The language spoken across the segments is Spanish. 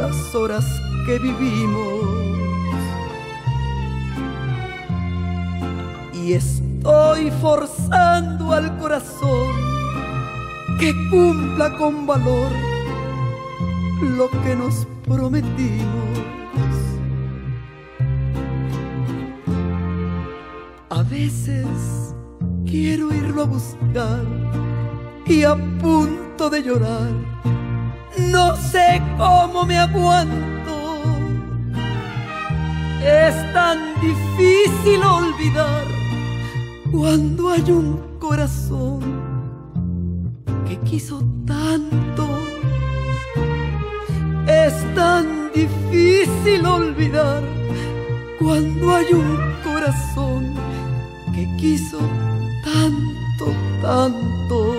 las horas que vivimos. Y estoy forzando al corazón que cumpla con valor lo que nos prometimos. A veces quiero irlo a buscar y a punto de llorar, no sé cómo me aguanto. Es tan difícil olvidar cuando hay un corazón que quiso tanto. Es tan difícil olvidar cuando hay un corazón que quiso tanto, tanto.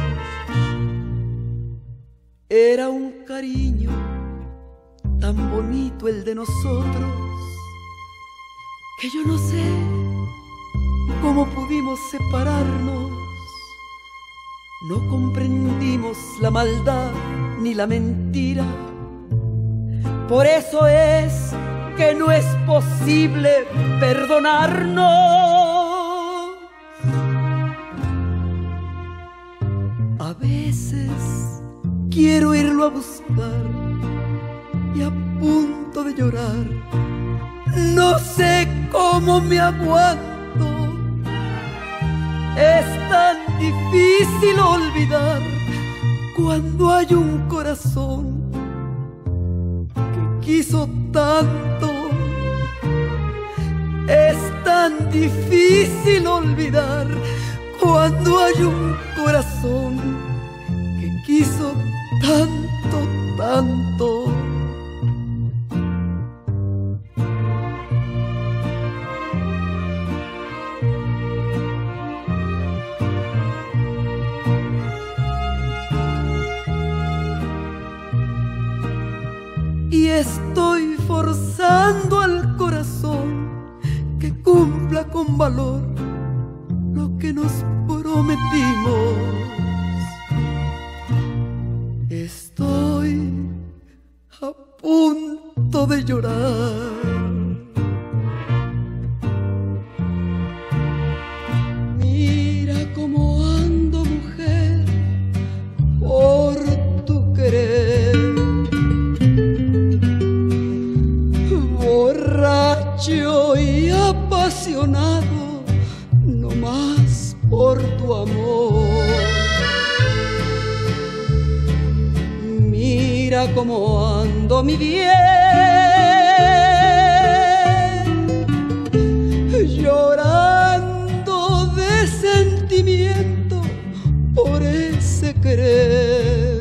Era un cariño tan bonito el de nosotros, que yo no sé cómo pudimos separarnos. No comprendimos la maldad ni la mentira. Por eso es que no es posible perdonarnos. A veces quiero irlo a buscar y a punto de llorar, no sé cómo me aguanto. Es tan difícil olvidar cuando hay un corazón que quiso tanto. Es tan difícil olvidar cuando hay un corazón que quiso tanto, tanto. Y estoy forzando al corazón que cumpla con valor lo que nos prometimos. Estoy a punto de llorar. Mira cómo ando, mujer, por tu querer. Borracho y apasionado, no más por tu amor. Mira cómo ando, mi bien, llorando de sentimiento por ese querer.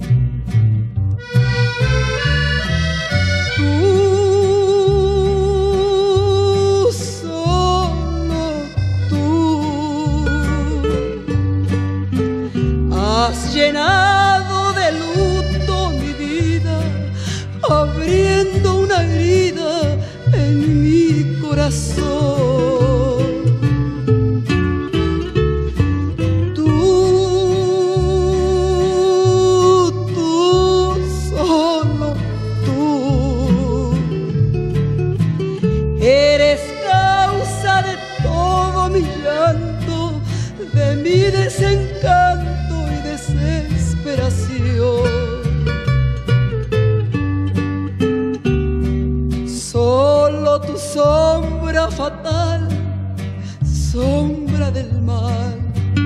Has llenado de luto mi vida, abriendo una herida en mi corazón. Tú, solo tú, eres causa de todo mi llanto, de mi desencanto y desesperación. Solo tu sombra fatal, sombra del mal,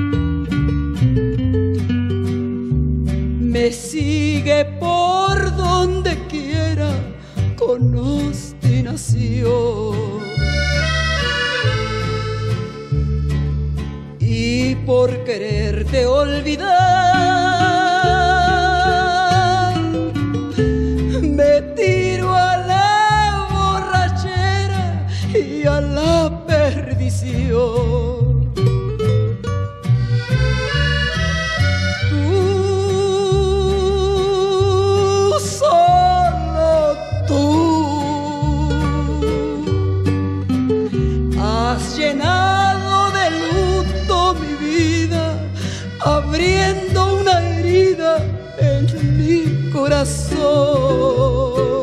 me sigue por donde quiera con obstinación. Y por quererte olvidar, me tiro a la borrachera y a la perdición. Tú, solo tú, has llenado de luto mi vida, abriendo una herida en mi corazón.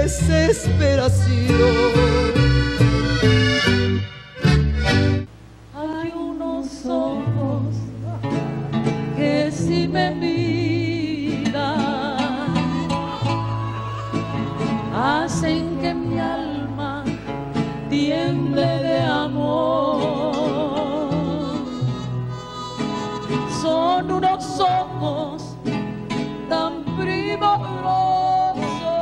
desesperación. Hay unos ojos que si me miran hacen que mi alma tiemble de amor. Son unos ojos tan primorosos,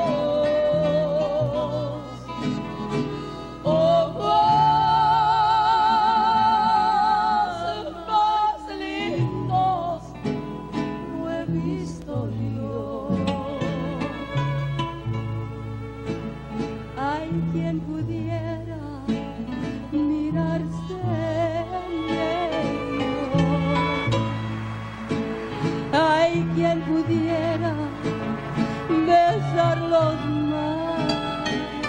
ojos más lindos no he visto yo. Hay quien pudiera mirarse en ellos, hay quien pudiera besarlos más,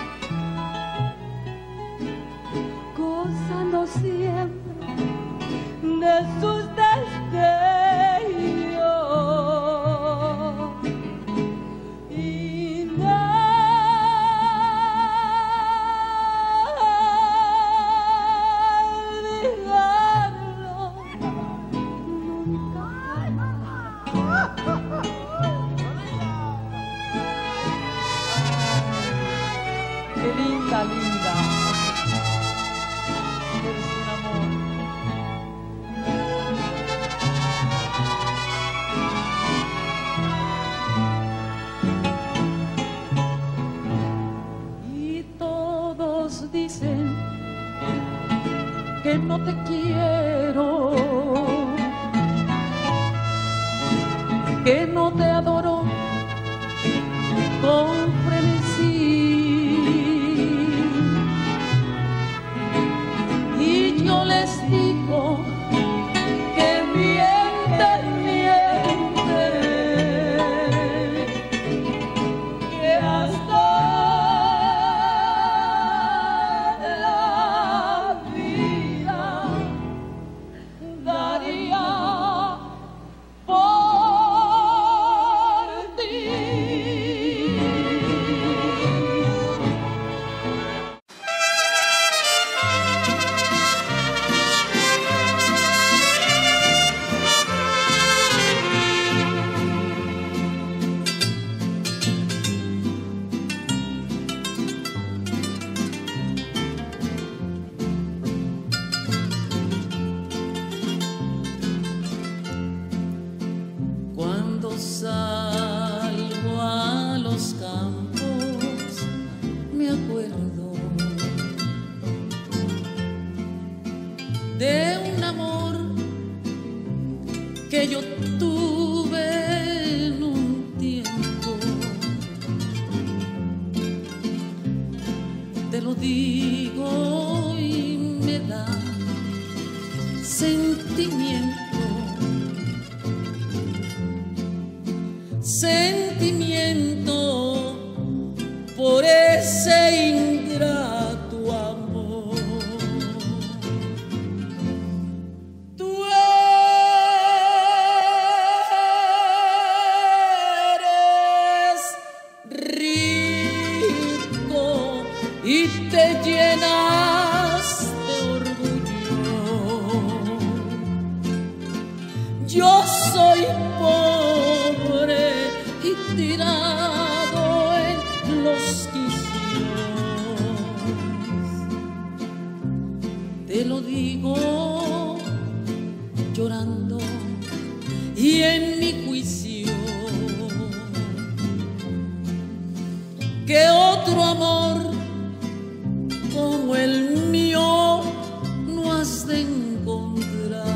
gozando siempre de sus destellos y qué linda, linda, eres un amor. Y todos dicen que no te quiero, que no te adoro con frenesí. Y yo les digo que mienten, mienten, que hasta la vida daría por ti. Cuando salgo a los campos me acuerdo de un amor que yo tuve en un tiempo. Te lo digo y me da sentimiento, sentimiento por ese ingrato amor. Tú eres rico y te llenas de orgullo. Yo soy pobre y tirado en los quicios. Te lo digo llorando y en mi juicio, que otro amor como el mío no has de encontrar.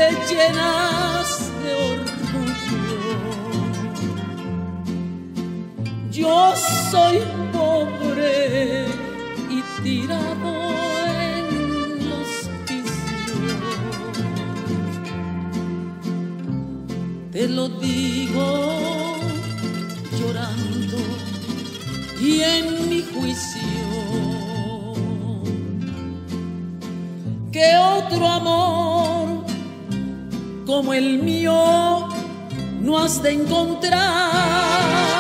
llenas de orgullo. Yo soy pobre y tirado en los vicios. Te lo digo llorando y en mi juicio, que otro amor como el mío no has de encontrar.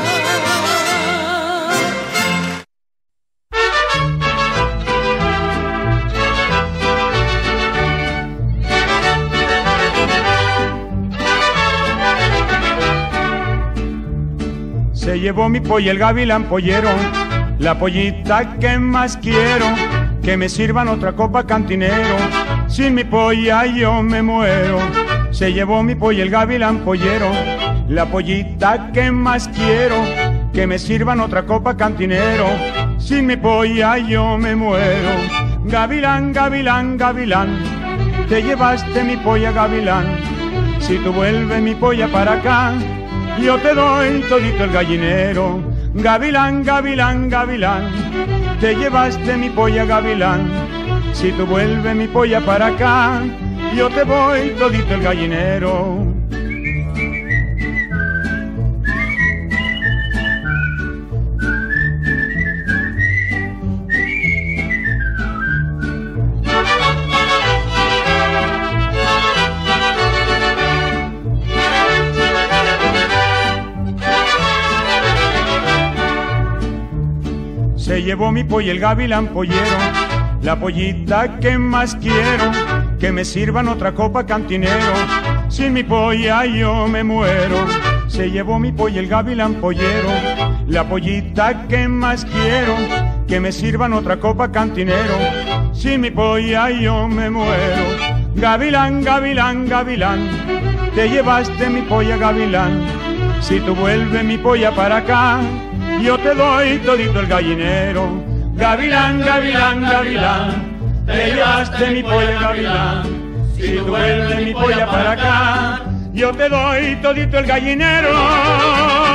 Se llevó mi polla el gavilán pollero, la pollita que más quiero, que me sirvan otra copa cantinero, sin mi polla yo me muero. Se llevó mi polla el gavilán pollero, la pollita que más quiero, que me sirvan otra copa cantinero, sin mi polla yo me muero. Gavilán, gavilán, gavilán, te llevaste mi polla gavilán, si tú vuelves mi polla para acá, yo te doy todito el gallinero. Gavilán, gavilán, gavilán, te llevaste mi polla gavilán, si tú vuelves mi polla para acá, yo te voy todito el gallinero. Se llevó mi polla el gavilán pollero, la pollita que más quiero, que me sirvan otra copa cantinero, sin mi polla yo me muero. Se llevó mi polla el gavilán pollero, la pollita que más quiero, que me sirvan otra copa cantinero, sin mi polla yo me muero. Gavilán, gavilán, gavilán, te llevaste mi polla gavilán, si tú vuelves mi polla para acá, yo te doy todito el gallinero. Gavilán, gavilán, gavilán, te llevaste mi polla gavilán, si tú vuelves mi polla para acá, yo te doy todito el gallinero.